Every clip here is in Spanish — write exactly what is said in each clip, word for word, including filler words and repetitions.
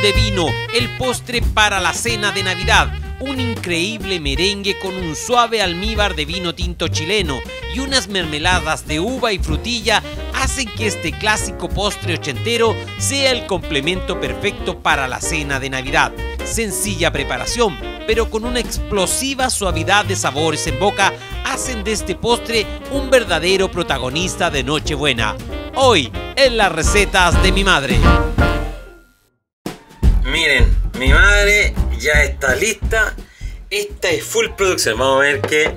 de vino, el postre para la cena de Navidad. Un increíble merengue con un suave almíbar de vino tinto chileno y unas mermeladas de uva y frutilla hacen que este clásico postre ochentero sea el complemento perfecto para la cena de Navidad. Sencilla preparación, pero con una explosiva suavidad de sabores en boca, hacen de este postre un verdadero protagonista de Nochebuena. Hoy, en las recetas de mi madre. Miren, mi madre ya está lista. Esta es full producción. Vamos a ver qué.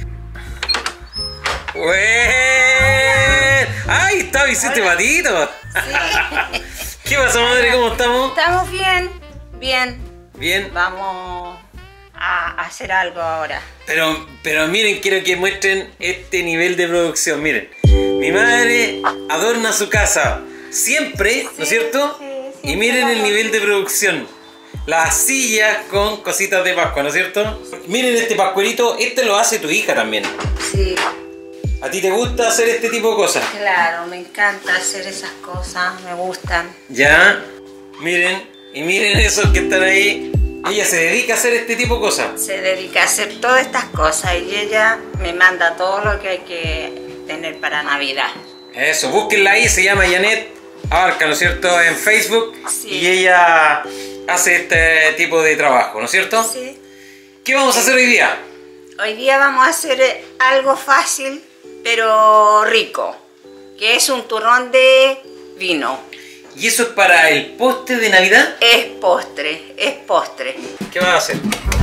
¡Ué! ¡Ay, está Vicente Patito! Sí. ¿Qué pasa, madre? ¿Cómo estamos? Estamos bien, bien. Bien. Vamos a hacer algo ahora. Pero, pero miren, quiero que muestren este nivel de producción. Miren, mi madre adorna su casa siempre, ¿no es cierto? Sí, y miren el nivel de producción. Las sillas con cositas de Pascua, ¿no es cierto? Miren este pascuerito, este lo hace tu hija también. Sí. ¿A ti te gusta hacer este tipo de cosas? Claro, me encanta hacer esas cosas, me gustan. Ya, miren, y miren esos que están ahí. Ella se dedica a hacer este tipo de cosas. Se dedica a hacer todas estas cosas y ella me manda todo lo que hay que tener para Navidad. Eso, búsquenla ahí, se llama Janet Abarca, ¿no es cierto? En Facebook. Sí. Y ella hace este tipo de trabajo, ¿no es cierto? Sí. ¿Qué vamos a hacer hoy día? Hoy día vamos a hacer algo fácil, pero rico, que es un turrón de vino. ¿Y eso es para el postre de Navidad? Es postre, es postre. ¿Qué vas a hacer?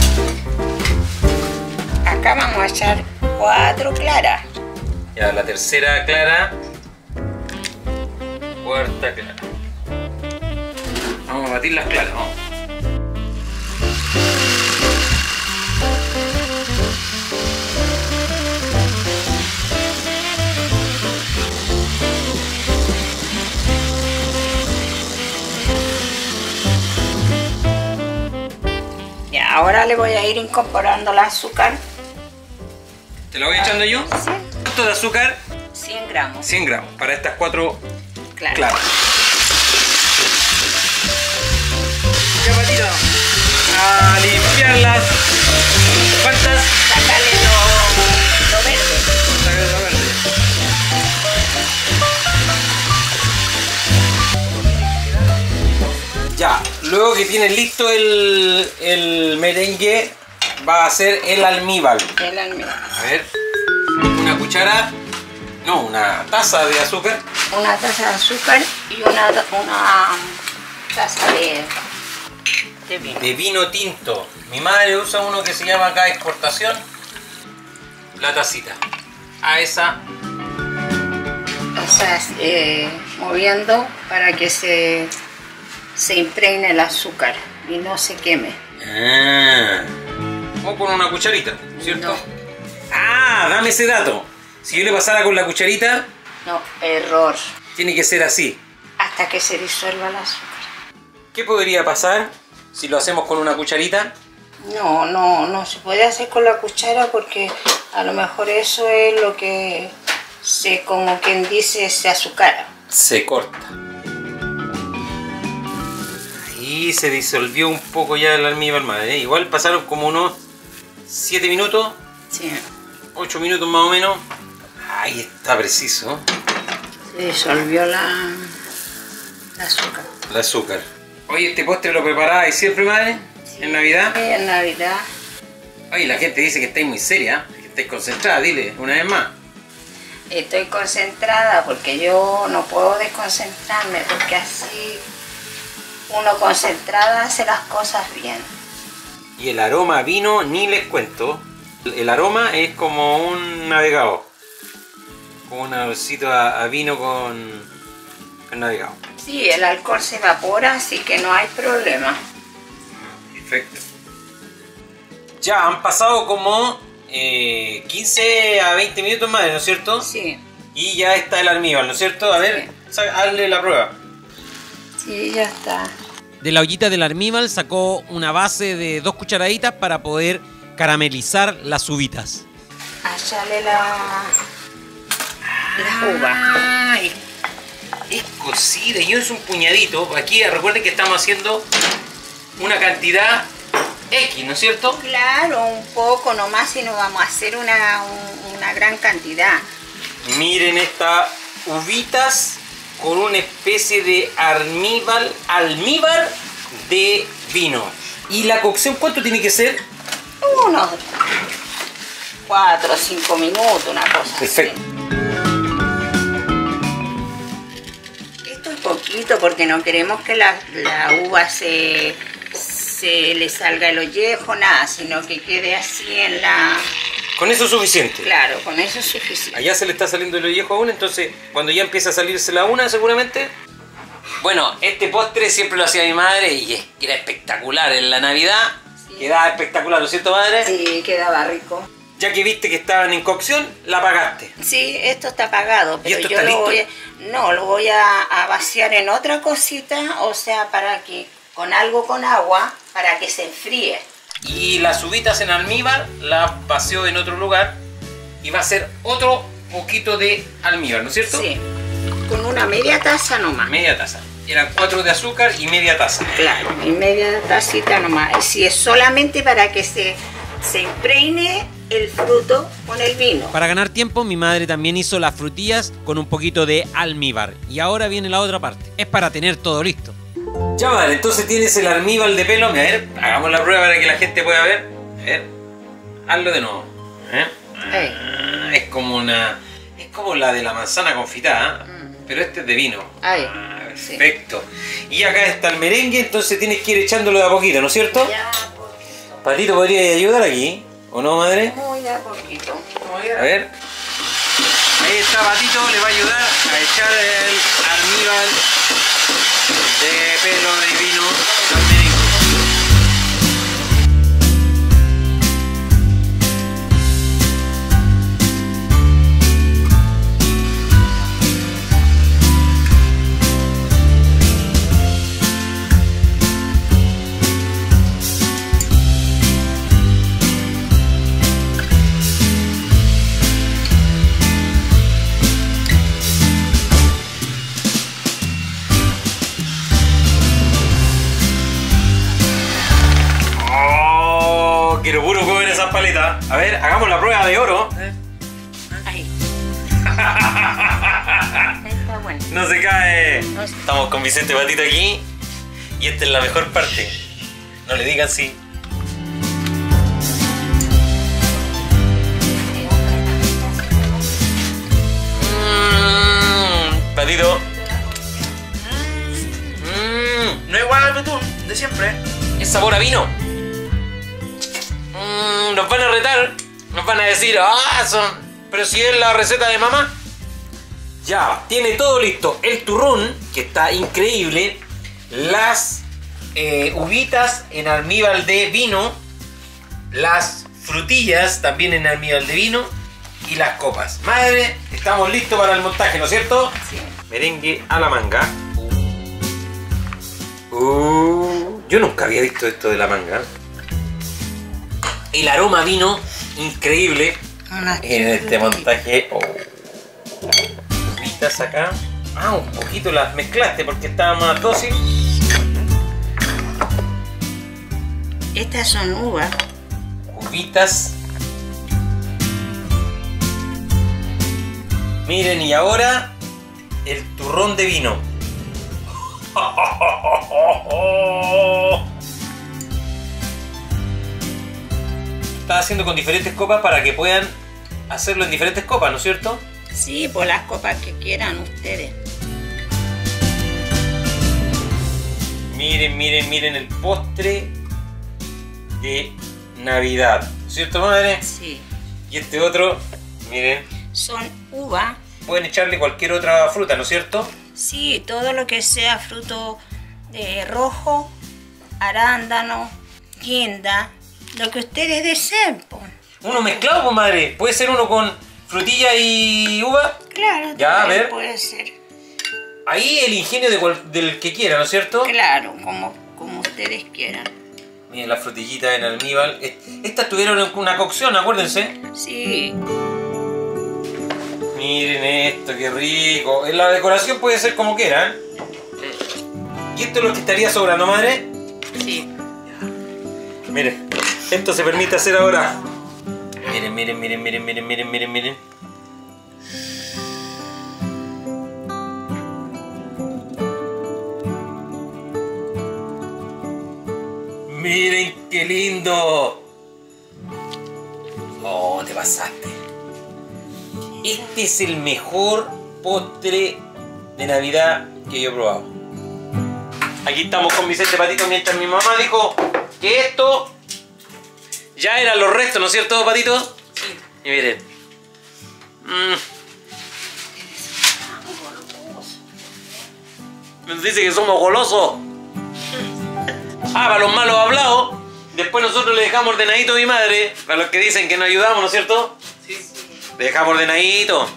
Acá vamos a echar cuatro claras. Ya, la tercera clara. Cuarta clara. Vamos a batir las claras, vamos. Ya, ahora le voy a ir incorporando el azúcar. ¿Te lo voy echando yo? Sí. ¿Cuánto de azúcar? cien gramos. cien gramos para estas cuatro Claro. claras. Ya, Patito. A limpiarlas. ¿Cuántas? Sácale lo, lo verde. Sácale lo verde. Ya, luego que tienes listo el, el merengue, va a hacer el almíbar. El almíbar. A ver, una cuchara, no, una taza de azúcar. Una taza de azúcar y una, una taza de, de vino. De vino tinto. Mi madre usa uno que se llama acá exportación. La tacita. A esa. O sea, eh, moviendo para que se, se impregne el azúcar y no se queme. Ah. O con una cucharita, ¿cierto? No. Ah, dame ese dato. Si yo le pasara con la cucharita, No, error. tiene que ser así. Hasta que se disuelva el azúcar. ¿Qué podría pasar si lo hacemos con una cucharita? No, no, no se puede hacer con la cuchara porque a lo mejor eso es lo que se, como quien dice, se azucara. Se corta. Ahí se disolvió un poco ya el almíbar, madre. Igual pasaron como unos siete minutos, Sí. ocho minutos más o menos. Ahí está preciso. Se disolvió la, la azúcar. El azúcar. Oye, ¿este postre lo preparabas siempre, madre? Sí. ¿En Navidad? En Navidad. Oye, la gente dice que estáis muy seria, que estáis concentrada, dile, una vez más. Estoy concentrada porque yo no puedo desconcentrarme porque así uno concentrada hace las cosas bien. Y el aroma a vino, ni les cuento. El aroma es como un navegado. Como un olorcito a, a vino con, con navegado. Sí, el alcohol se evapora, así que no hay problema. Perfecto. Ya, han pasado como eh, quince a veinte minutos más, ¿no es cierto? Sí. Y ya está el almíbar, ¿no es cierto? A ver, sa- hazle la prueba. Sí, ya está. De la ollita del almíbar sacó una base de dos cucharaditas para poder caramelizar las uvitas. Allá la, la uva. Ay, es cocida y es un puñadito. Aquí recuerden que estamos haciendo una cantidad X, ¿no es cierto? Claro, un poco nomás y no vamos a hacer una, un- una gran cantidad. Miren estas uvitas con una especie de almíbar, almíbar de vino. ¿Y la cocción cuánto tiene que ser? Unos cuatro o cinco minutos, una cosa Perfecto. así. Esto es poquito porque no queremos que la, la uva se, se le salga el ollejo, nada, sino que quede así en la... Con eso es suficiente. Claro, con eso es suficiente. Allá se le está saliendo el ollejo aún, entonces cuando ya empieza a salirse la una seguramente. Bueno, este postre siempre lo hacía mi madre y es- era espectacular en la Navidad. Sí. Quedaba espectacular, ¿no es cierto, madre? Sí, quedaba rico. Ya que viste que estaban en cocción, la apagaste. Sí, esto está apagado, pero esto yo está lo listo? voy a, no, lo voy a, a vaciar en otra cosita, o sea, para que con algo con agua, para que se enfríe. Y las uvitas en almíbar las vació en otro lugar y va a ser otro poquito de almíbar, ¿no es cierto? Sí, con una media taza nomás. Media taza. Eran cuatro de azúcar y media taza. Claro, y media tacita nomás. Si es solamente para que se, se impregne el fruto con el vino. Para ganar tiempo, mi madre también hizo las frutillas con un poquito de almíbar. Y ahora viene la otra parte. Es para tener todo listo. Ya, madre, entonces tienes el almíbar de pelo. A ver, hagamos la prueba para que la gente pueda ver. A ver, hazlo de nuevo. ¿Eh? Ey. Ah, es como una... Es como la de la manzana confitada, ¿eh? Mm. Pero este es de vino. Ay, Ah, sí. perfecto. Y acá está el merengue, entonces tienes que ir echándolo de a poquito, ¿no es cierto? Ya, poquito. Patito, ¿podría ayudar aquí? ¿O no, madre? Muy de a poquito. A ver. Ahí está Patito, le va a ayudar a echar el almíbar de pelo de vino al merengue. Oh, quiero puro comer esas paletas. A ver, hagamos la prueba de oro. Ahí. Está bueno. No se cae. No se- Estamos con Vicente Patito aquí. Y esta es la mejor parte. No le digan sí. Mmm, Patito. Mmm, No igual al betún de siempre. es sabor a vino. Mmm, nos van a retar. Nos van a decir, ah, son. Pero si es la receta de mamá. Ya, tiene todo listo. El turrón, que está increíble. Las eh, uvitas en almíbar de vino. Las frutillas también en almíbar de vino. Y las copas. Madre, estamos listos para el montaje, ¿no es cierto? Sí. Merengue a la manga. Uh, yo nunca había visto esto de la manga. El aroma vino increíble Unas en este frutitas. montaje. Oh. Uvitas acá. Ah, un poquito las mezclaste porque estaba más dócil. Estas son uvas. Uvitas. Miren, y ahora el turrón de vino. Está haciendo con diferentes copas para que puedan hacerlo en diferentes copas, ¿no es cierto? Sí, por las copas que quieran ustedes. Miren, miren, miren el postre de Navidad, ¿no es cierto, madre? Sí. Y este otro, miren, Son uvas. pueden echarle cualquier otra fruta, ¿no es cierto? Sí, todo lo que sea fruto de rojo, arándano, guinda, lo que ustedes deseen, pues. Uno mezclado, pues, madre. Puede ser uno con frutilla y uva. Claro, Ya, a también ver. puede ser. Ahí el ingenio de cual- del que quiera, ¿no es cierto? Claro, como, como ustedes quieran. Miren las frutillitas en almíbar. Eh, Estas tuvieron una cocción, acuérdense. Sí, Miren esto, qué rico. La decoración puede ser como quieran. ¿Y esto es lo que estaría sobrando, madre? Sí. Miren, esto se permite hacer ahora. Miren, miren, miren, miren, miren, miren, miren, miren. Miren qué lindo. Oh, te pasaste. Este es el mejor postre de Navidad que yo he probado. Aquí estamos con Vicente Patito mientras mi mamá dijo que esto ya eran los restos, ¿no es cierto, Patito? Sí. Y miren. Mm. Nos dice que somos golosos. Ah, para los malos hablados. Después nosotros le dejamos ordenadito a mi madre. Para los que dicen que nos ayudamos, ¿no es cierto? Sí. Le dejamos ordenadito.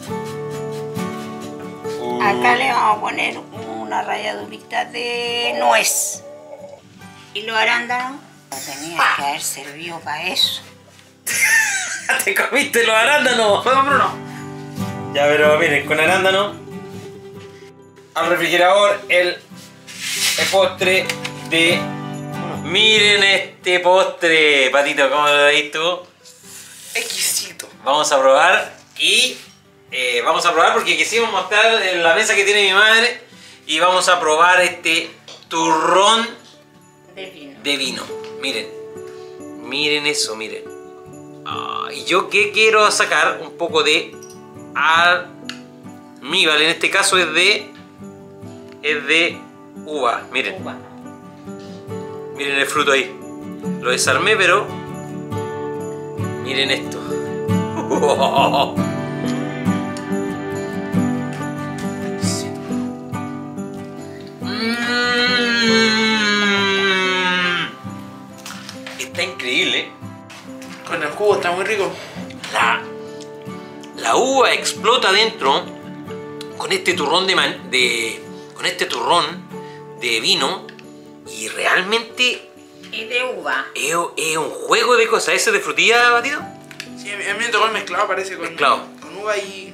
Uh. Acá le vamos a poner una ralladurita de nuez. Y los arándanos. No tenía que haber servido para eso. ¿Te comiste los arándanos? Vamos, Bruno. Ya, pero miren, con arándano al refrigerador el, el postre de... Miren este postre, Patito, ¿cómo lo veis tú? Exquisito. Vamos a probar y eh, vamos a probar porque quisimos mostrar en la mesa que tiene mi madre y vamos a probar este turrón De vino. de vino. Miren, miren eso, miren. Ah, y yo que quiero sacar un poco de almíbar, en este caso es de es de uva, miren. Uva. Miren el fruto ahí. Lo desarmé, pero miren esto. Mm. Está increíble. Con el jugo está muy rico. La, la uva explota dentro con este turrón de, man, de con este turrón de vino y realmente Y de uva. es, es un juego de cosas. ¿Ese de frutilla, Batido? Sí, a mí a mí me tocó el mezclado, parece, con, Mezclado. con uva y...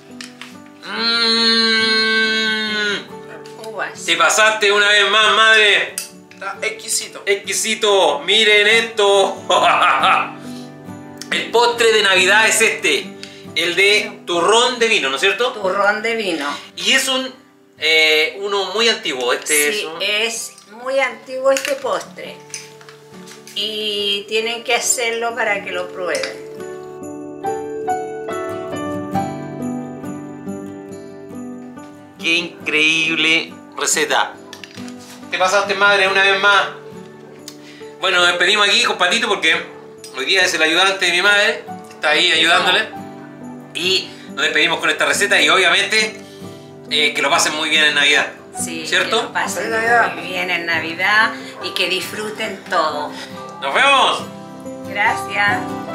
Mmm. Uvas. Te pasaste una vez más, madre. Está exquisito. Exquisito. Miren esto. El postre de Navidad es este. El de turrón de vino, ¿no es cierto? Turrón de vino. Y es un eh, uno muy antiguo. Este Sí, es un... es muy antiguo este postre. Y tienen que hacerlo para que lo prueben. Qué increíble receta. Te pasaste, madre, una vez más. Bueno, nos despedimos aquí con Patito porque hoy día es el ayudante de mi madre. Está ahí ayudándole. Y nos despedimos con esta receta y obviamente eh, que lo pasen muy bien en Navidad. Sí, ¿Cierto? que lo pasen Feliz Navidad. muy bien en Navidad y que disfruten todo. ¡Nos vemos! Gracias.